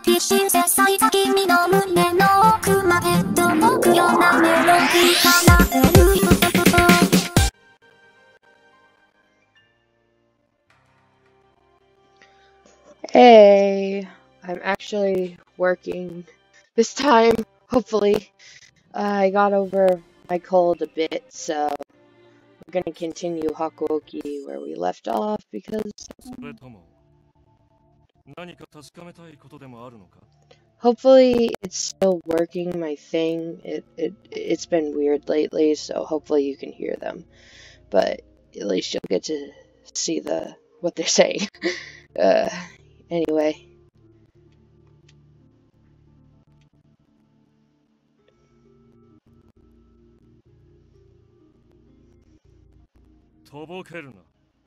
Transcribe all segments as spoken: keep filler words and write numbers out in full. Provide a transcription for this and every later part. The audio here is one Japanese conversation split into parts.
必死で咲いた君の胸の奥まで届くようなメロディー奏でる。 Hey, I'm actually working this time, hopefully. Uh, I got over my cold a bit, so we're gonna continue Hakuoki where we left off because hopefully it's still working my thing. It, it, it's been weird lately, so hopefully you can hear them. But at least you'll get to see the what they're saying. uh, anyway. とぼけるな。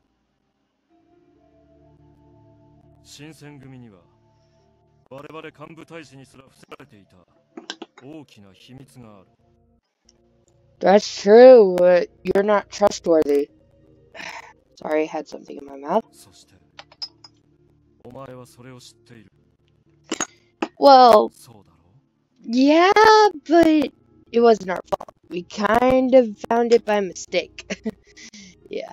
新選組には我々幹部大使にすら伏せられていた大きな秘密がある。 That's true, but you're not trustworthy. Sorry, I had something in my mouth. そしてお前はそれを知っている。 Well, そうだろう。 yeah, but it wasn't our fault. We kind of found it by mistake. Yeah.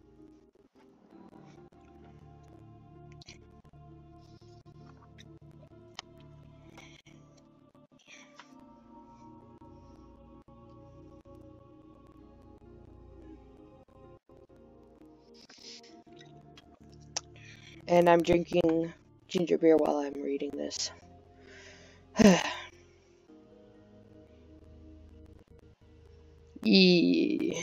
And I'm drinking ginger beer while I'm reading this. Yeah.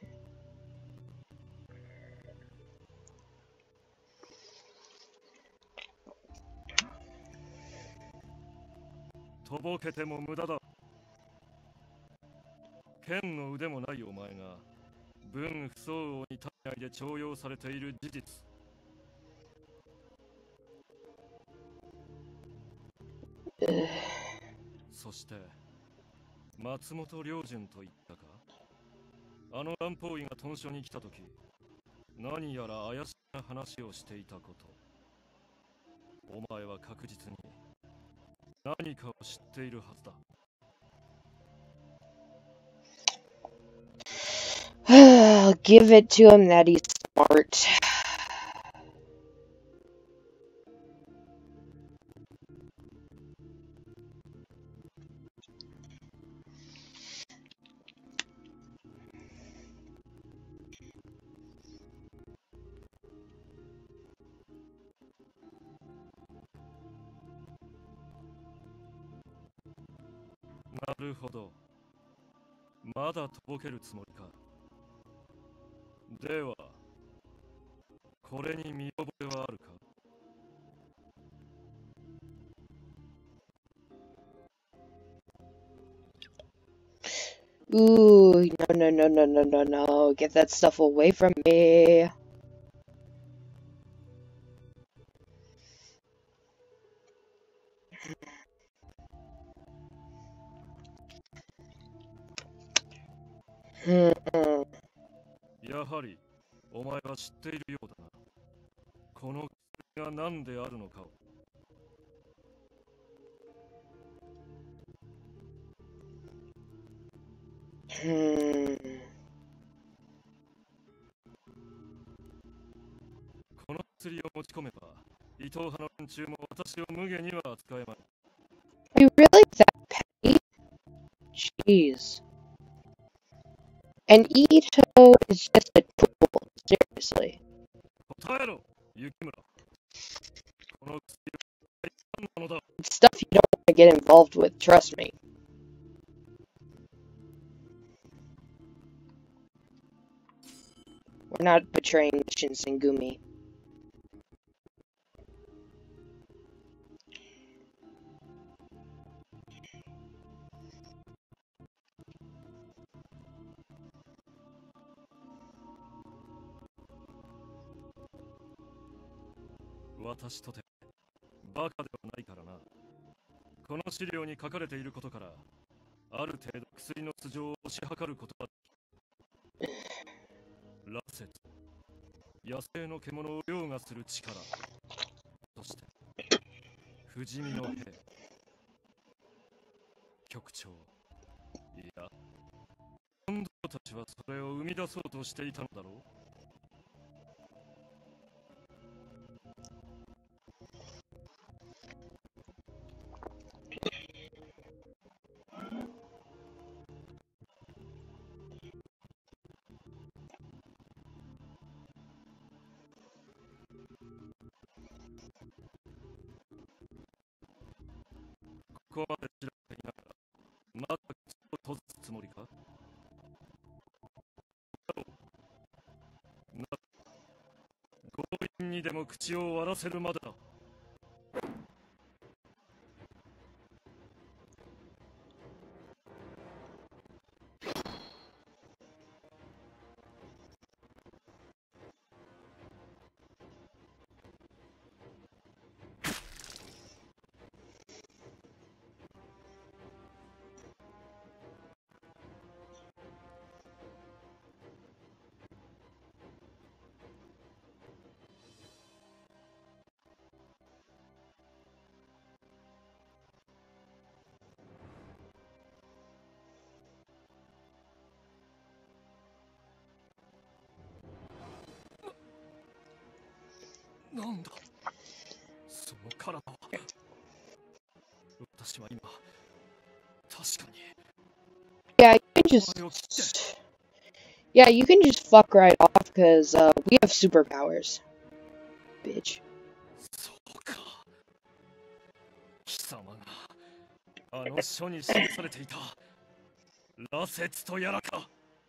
とぼけても無駄だ。剣の腕もないお前が文不相応に体内で徴用されている事実。そして松本良順と言ったか。あの乱暴医が屯所に来た時、何やら怪しな話をしていたこと。お前は確実に何かを知っているはずだ。 I'll give it to him that he's smart. .なるほど。まだとぼけるつもりか。では、これに見覚えはあるか。 Ooh, no, no, no, no, no, no, no. Get that stuff away from me. Hmm. やはり、お前は知っているようだな。この薬が何であるのかを。 Hmm. この薬を持ち込めば、伊藤派の連中も私を無下には扱えまい。 Are you really that petty? Jeez. And Ito is just a tool, seriously. 答えろ、雪村。この薬は何なのだ。 It's stuff you don't want to get involved with, trust me. We're not betraying Shinsengumi. .私とてバカではないからな。この資料に書かれていることから、ある程度薬の素性を推し量ることはできる。羅刹、野生の獣を凌駕する力、そして不死身の兵。局長、いや、本堂たちはそれを生み出そうとしていたのだろう。ここまで調べていながら、まだ口を閉ざすつもりか。な、強引にでも口を割らせるまでだ。なんだその体は。私は今確かに Yeah, you can お前を切って just. Yeah, you can just fuck right off because uh, we have superpowers. Bitch. そうか。貴様があの書に記されていた羅刹とやらか。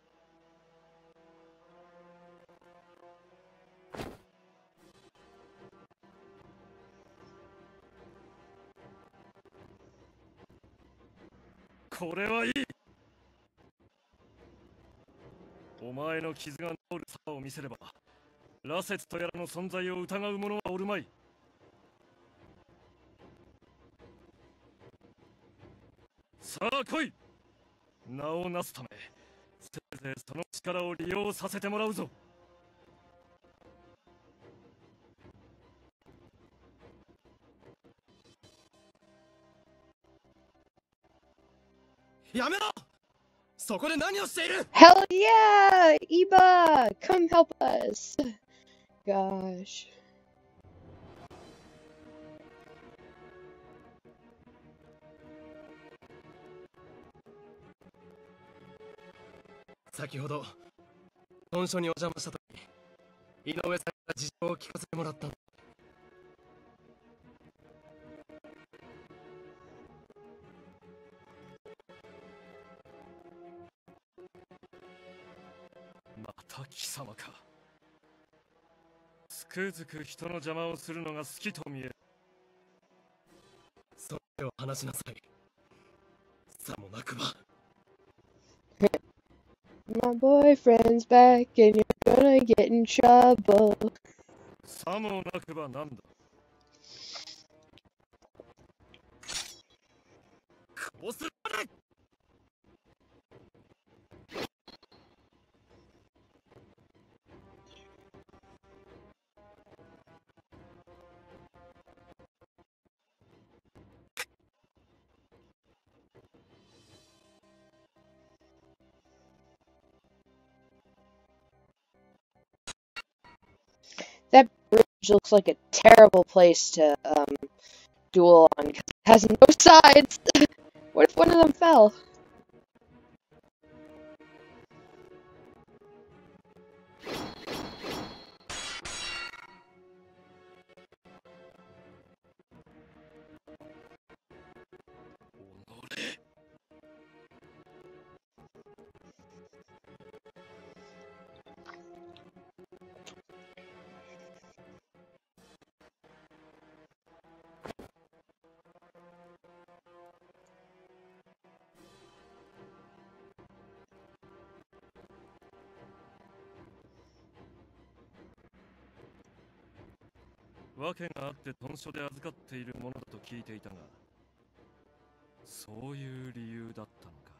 これはいい。お前の傷が治る様を見せれば、羅刹とやらの存在を疑う者はおるまい。さあ来い。名をなすため、せいぜいその力を利用させてもらうぞ。やめろ。そこで何をしている。 Hell yeah! Eba! Come help us! Gosh. 先ほど本所にお邪魔したとき、井上さんから事情を聞かせてもらったんだ。 また貴様か。つくづく人の邪魔をするのが好きと見える。 それを話しなさい。さもなくば。 My boyfriend's back and you're gonna get in trouble. さもなくばなんだ。こうするまで。 That bridge looks like a terrible place to um, duel on because it has no sides. What if one of them fell? 「訳があって豚書で預かっているものだと聞いていたが、そういう理由だったのか。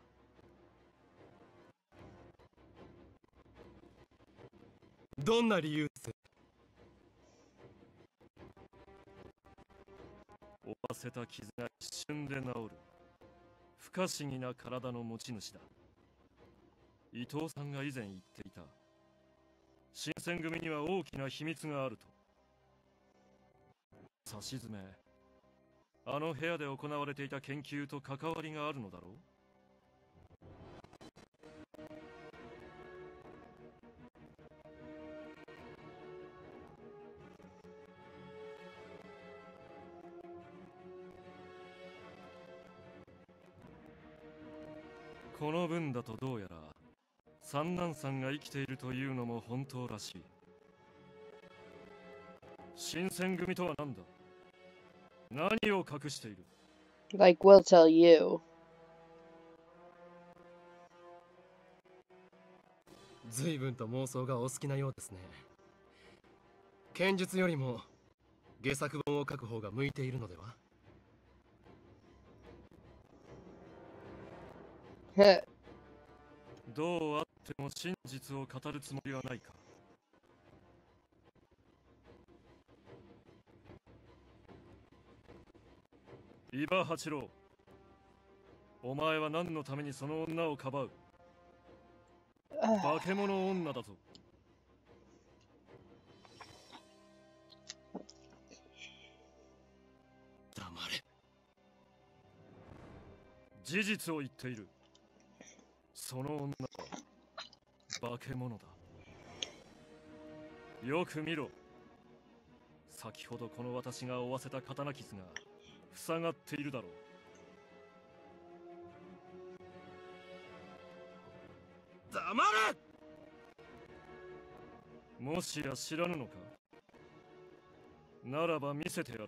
どんな理由です？ 負わせた傷が一瞬で治る不可思議な体の持ち主だ。伊藤さんが以前言っていた。新選組には大きな秘密があると。さしずめ、あの部屋で行われていた研究と関わりがあるのだろう。この分だとどうやら三男さんが生きているというのも本当らしい。新選組とは何だ。何を隠している。 Like we'll tell you. 随分と妄想がお好きなようですね。剣術よりも下作本を書く方が向いているのでは。 どうあっても真実を語るつもりはないか。伊庭八郎、お前は何のためにその女をかばう。化け物女だぞ。 黙れ。 事実を言っている。その女は化け物だ。よく見ろ。先ほどこの私が負わせた刀傷が塞がっているだろう。 黙れ。 もしや知らぬのか。ならば見せてやろう。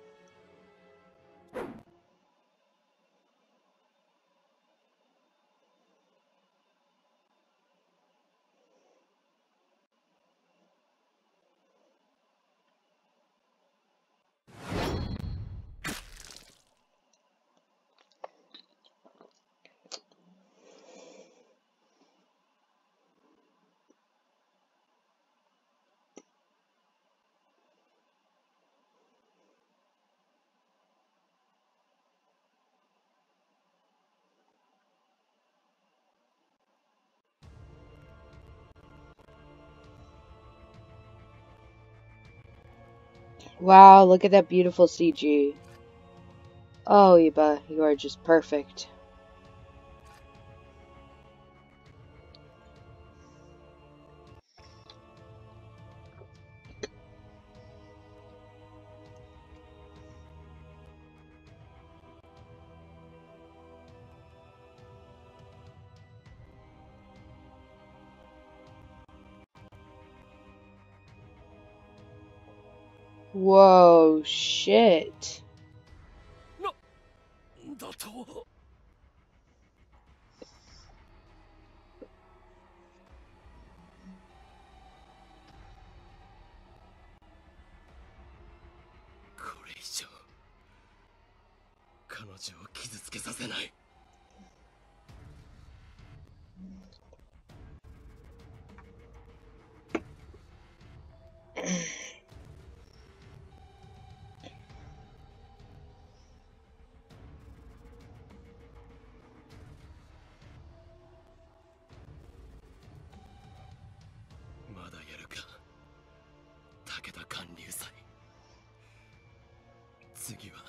Wow, look at that beautiful C G. Oh, Iba, you are just perfect. Whoa, shit. だと。 これ以上彼女を傷つけさせない。まだやるか、武田観柳斎。次は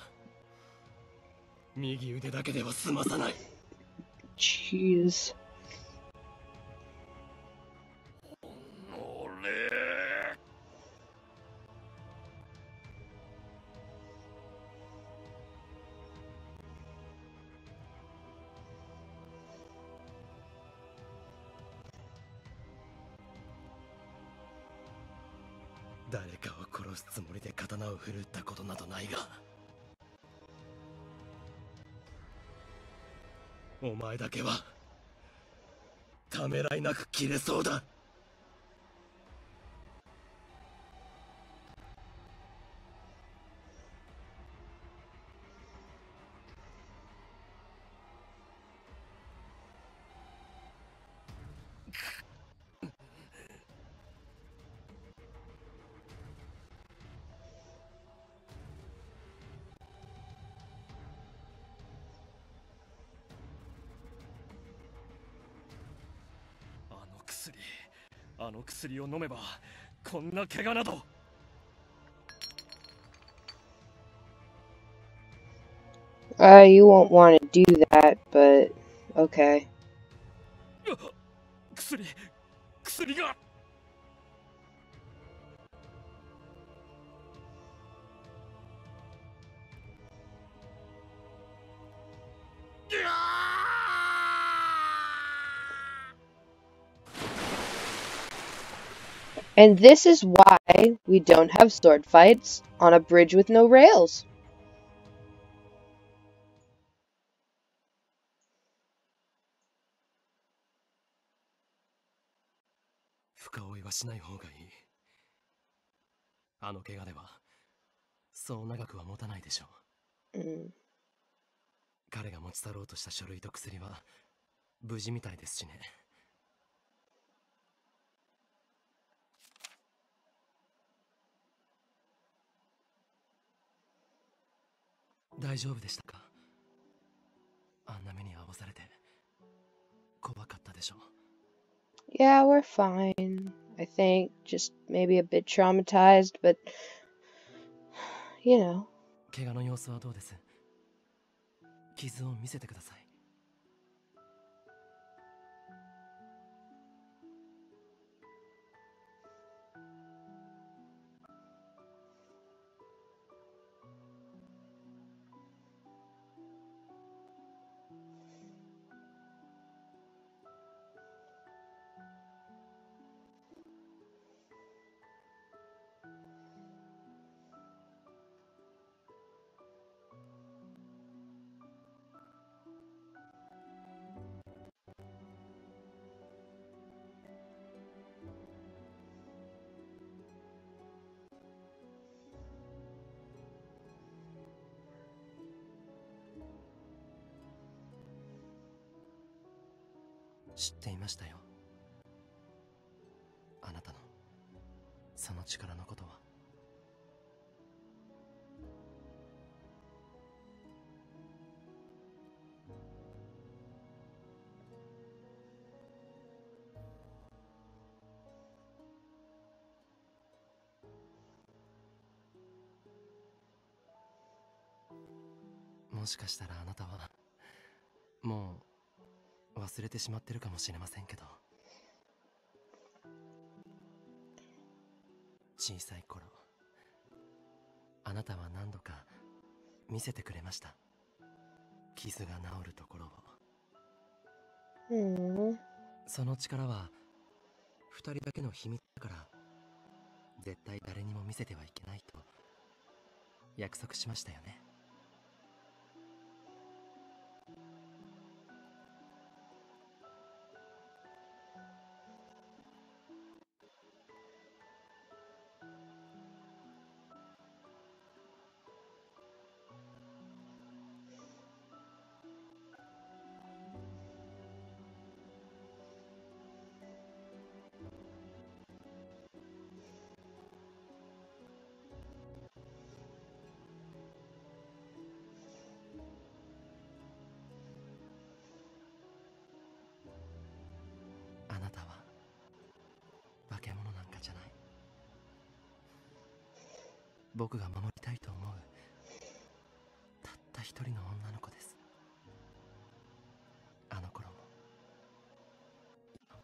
右腕だけでは済まさない。 Jeez. 誰かを殺すつもりで刀を振るったことなどないが、お前だけはためらいなく切れそうだ。 あの薬を飲めばこんな怪我など。 Uh, you won't want to do that, but okay. 薬薬が。 And this is why we don't have sword fights on a bridge with no rails. 深追いはしない方がいい。あの怪我ではそう長くは持たないでしょう。 Mm. 彼が持ち去ろうとした書類と薬は無事みたいですしね。大丈夫でしたか？あんな目に遭わされて怖かったでしょう。 Yeah, we're fine. I think just maybe a bit traumatized, but you know. 怪我の様子はどうです？傷を見せてください。知っていましたよ。あなたのその力のことは。もしかしたらあなたはもう忘れてしまってるかもしれませんけど、小さい頃あなたは何度か見せてくれました。傷が治るところを。 Mm. その力は二人だけの秘密だから絶対誰にも見せてはいけないと約束しましたよね。あなたは化け物なんかじゃない。僕が守りたいと思うたった一人の女の子です。あの頃も今も。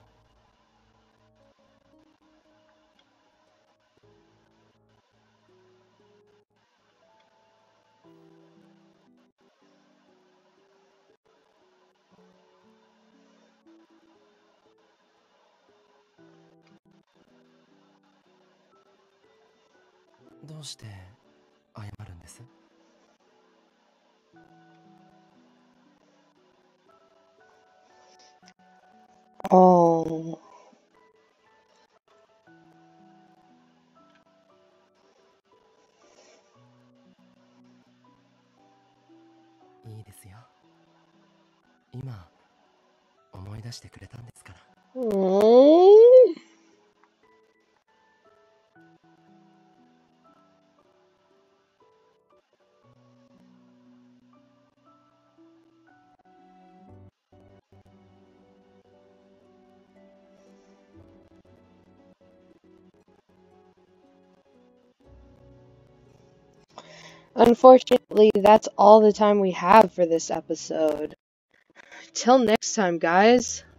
どうして謝るんです？ Oh. いいですよ。今思い出してくれたんですから。 Mm. Unfortunately, that's all the time we have for this episode. Till next time, guys.